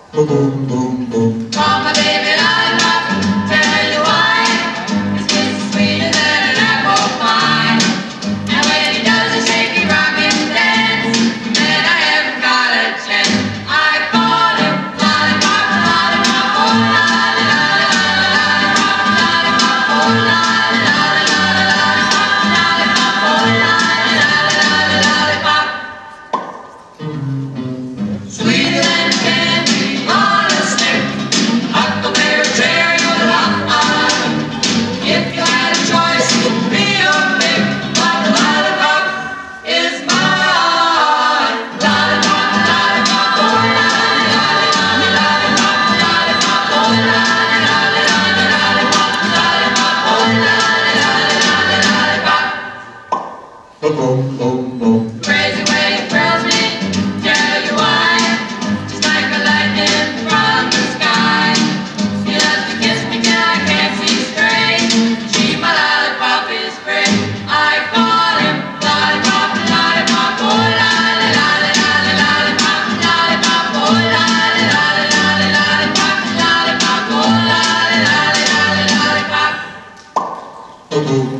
Boom, boom, boom, boom. Call my baby lollipop, tell you why. His kiss is sweeter than an apple pie. And when he does a shaky rockin' dance, then I haven't got a chance. I call him lollipop, lollipop, oh lolly, lollipop, lollipop, oh lolly, lollipop, oh lolly, lollipop. Sweeter than candy on a stick, huckleberry cherry or lolly. If you had a choice, be your pick, but the lollipop is mine. Lollipop, lollipop, oh lolly, lolly, lollipop, lollipop, oh lolly, lolly, lollipop, lollipop, oh lolly, lolly, lollipop. Boom, boom, boom, boom. Crazy way it thrills me, tell you why. Just like a lightning from the sky. She loves to kiss me till I can't see straight. She, my lollipop, is great. I call him lollipop, lollipop, oh lolly, lolly, lolly, lollipop, lollipop, oh lolly, lolly, lolly, lollipop, lollipop, oh lolly, lolly, lolly, lollipop. Boom, boom.